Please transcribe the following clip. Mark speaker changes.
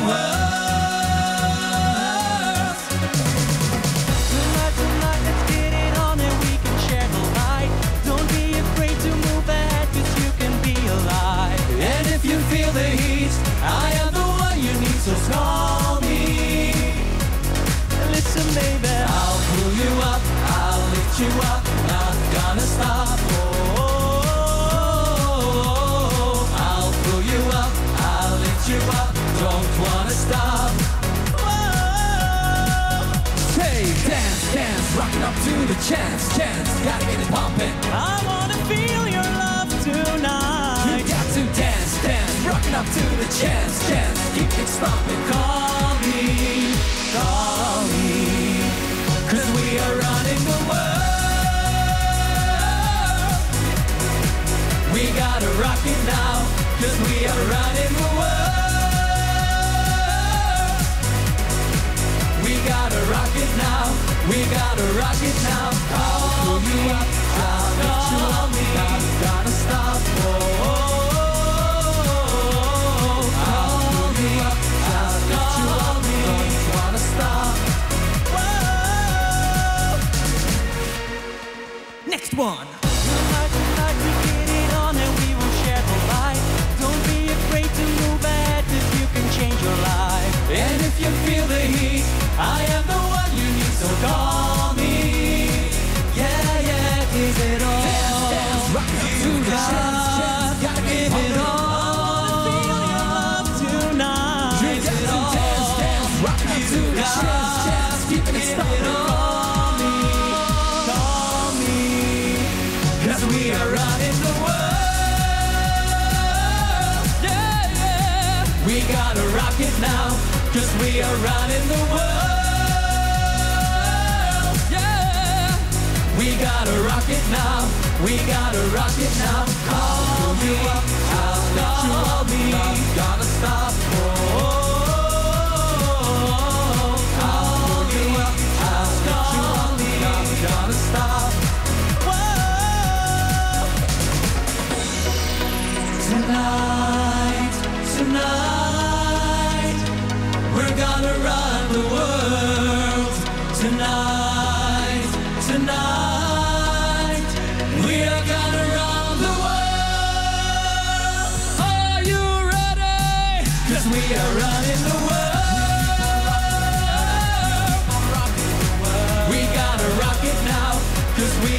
Speaker 1: world. Tonight, let's get it on and we can share the light. Don't be afraid to move ahead, 'cause you can be alive. And if you feel the heat, I am the one you need, so call me. Listen, baby, I'll pull you up, I'll lift you up, not gonna stop. I'll pull you up, I'll lift you up, don't wanna stop. Say, dance, dance, rockin' up to the chance, gotta get it pumping. I wanna feel your love tonight. You got to dance, dance, rockin' up to the chance, keep it stomping. Call me, 'cause we are running the world. We gotta rock it now, 'cause we are running the world. We gotta rock it now, we gotta rock it now. Call you up, I'll let you up, not gonna stop. Call you up, I'll let you up, don't wanna stop. Next one. Tonight, we get it on and we will share the light. Don't be afraid to move ahead, 'cause you can change your life. And if you feel the heat, I am the one you need, so call me. Yeah, give it all. Dance, dance, rock up to the chance, gotta give it all. I wanna feel your love tonight. You got to dance, dance, rock up to the chance, keeping it stopping. Call me, 'cause we are running the world. Yeah. We gotta rock it now, 'cause we are running the world. Yeah. We gotta rock it now, we gotta rock it now. Call me up, I'll let you up, not gonna stop. Call me up, I'll let you up, not gonna stop. Tonight, we're gonna run the world. Tonight, we are gonna run the world. Are you ready? 'Cause we are running the world. We gotta rock it now, 'cause we